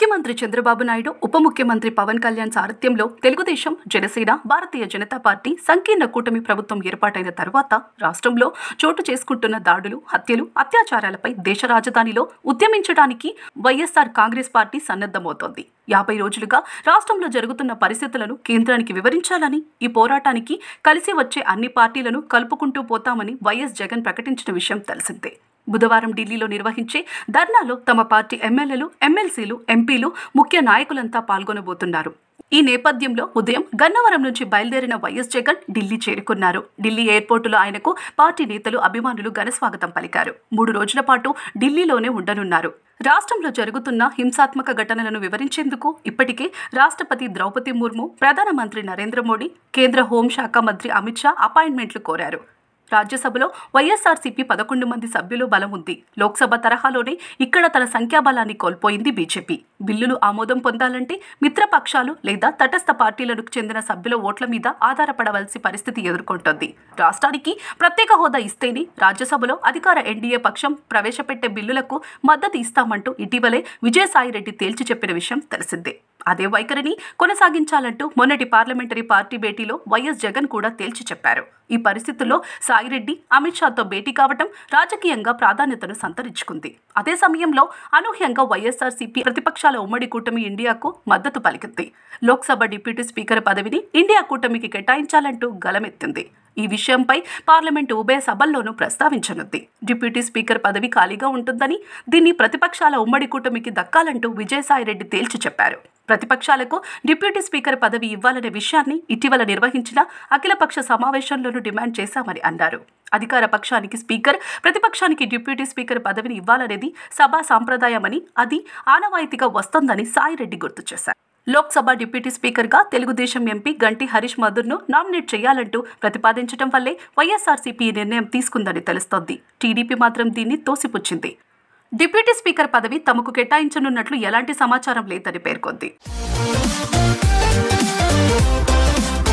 ముఖ్యమంత్రి చంద్రబాబు నాయుడు, ఉప ముఖ్యమంత్రి పవన్ కళ్యాణ్ సారథ్యంలో తెలుగుదేశం, జనసేన, భారతీయ జనతా పార్టీ సంకీర్ణ కూటమి ప్రభుత్వం ఏర్పాటైన తర్వాత రాష్ట్రంలో చోటు చేసుకుంటున్న దాడులు, హత్యలు, అత్యాచారాలపై దేశ రాజధానిలో ఉద్యమించడానికి వైఎస్ఆర్ కాంగ్రెస్ పార్టీ సన్నద్ధమవుతోంది. 50 రోజులుగా రాష్ట్రంలో జరుగుతున్న పరిస్థితులను కేంద్రానికి వివరించాలని, ఈ పోరాటానికి కలిసి వచ్చే అన్ని పార్టీలను కలుపుకుంటూ పోతామని వైఎస్ జగన్ ప్రకటించిన విషయం తెలిసిందే. బుధవారం ఢిల్లీలో నిర్వహించే ధర్నాలో తమ పార్టీ ఎమ్మెల్యేలు, ఎమ్మెల్సీలు, ఎంపీలు, ముఖ్య నాయకులంతా పాల్గొనబోతున్నారు. ఈ నేపథ్యంలో ఉదయం గన్నవరం నుంచి బయలుదేరిన వైఎస్ జగన్ ఢిల్లీ చేరుకున్నారు. ఢిల్లీ ఎయిర్పోర్టులో ఆయనకు పార్టీ నేతలు, అభిమానులు ఘనస్వాగతం పలికారు. 3 రోజుల పాటు ఢిల్లీలోనే ఉండనున్నారు. రాష్ట్రంలో జరుగుతున్న హింసాత్మక ఘటనలను వివరించేందుకు ఇప్పటికే రాష్ట్రపతి ద్రౌపది ముర్ము, ప్రధానమంత్రి నరేంద్ర మోడీ, కేంద్ర హోంశాఖ మంత్రి అమిత్ షా అపాయింట్మెంట్లు కోరారు. రాజ్యసభలో వైఎస్ఆర్సీపీ 11 మంది సభ్యులు బలం ఉంది. లోక్సభ తరహాలోనే ఇక్కడ తన సంఖ్యాబలాన్ని కోల్పోయింది బీజేపీ. బిల్లులు ఆమోదం పొందాలంటే మిత్రపక్షాలు లేదా తటస్థ పార్టీలకు చెందిన సభ్యుల ఓట్ల మీద ఆధారపడవలసి పరిస్థితి ఎదుర్కొంటోంది. రాష్ట్రానికి ప్రత్యేక హోదా ఇస్తేనే రాజ్యసభలో అధికార ఎన్డీఏ పక్షం ప్రవేశపెట్టే బిల్లులకు మద్దతు ఇస్తామంటూ ఇటీవలే విజయసాయిరెడ్డి తేల్చి చెప్పిన విషయం తెలిసిందే. అదే వైఖరిని కొనసాగించాలంటూ మొన్నటి పార్లమెంటరీ పార్టీ భేటీలో వైఎస్ జగన్ కూడా తేల్చి చెప్పారు. ఈ పరిస్థితుల్లో సాయిరెడ్డి అమిత్ షాతో భేటీ కావటం రాజకీయంగా ప్రాధాన్యతను సంతరించుకుంది. అదే సమయంలో అనూహ్యంగా వైఎస్ఆర్సీపీ ప్రతిపక్షాల ఉమ్మడి కూటమి ఇండియాకు మద్దతు పలికింది. లోక్సభ డిప్యూటీ స్పీకర్ పదవిని ఇండియా కూటమికి కేటాయించాలంటూ గలమెత్తింది. ఈ విషయంపై పార్లమెంటు ఉభయ సభల్లోనూ ప్రస్తావించనుంది. డిప్యూటీ స్పీకర్ పదవి ఖాళీగా ఉంటుందని, దీన్ని ప్రతిపక్షాల ఉమ్మడి కూటమికి దక్కాలంటూ విజయసాయిరెడ్డి తేల్చి చెప్పారు. ప్రతిపక్షాలకు డిప్యూటీ స్పీకర్ పదవి ఇవ్వాలనే విషయాన్ని ఇటీవల నిర్వహించిన అఖిలపక్ష సమావేశంలోనూ డిమాండ్ చేశామని అన్నారు. అధికార పక్షానికి స్పీకర్, ప్రతిపక్షానికి డిప్యూటీ స్పీకర్ పదవిని ఇవ్వాలనేది సభా సాంప్రదాయమని, అది ఆనవాయితీగా వస్తోందని సాయిరెడ్డి గుర్తు చేశారు. లోక్సభ డిప్యూటీ స్పీకర్గా తెలుగుదేశం ఎంపీ గంటి హరీష్ మధుర్ను నామినేట్ చేయాలంటూ ప్రతిపాదించడం వల్లే వైఎస్ఆర్సీపీ ఈ నిర్ణయం తీసుకుందని తెలుస్తోంది. టీడీపీ మాత్రం దీన్ని తోసిపుచ్చింది. డిప్యూటీ స్పీకర్ పదవి తమకు కేటాయించనున్నట్లు ఎలాంటి సమాచారం లేదని పేర్కొంది.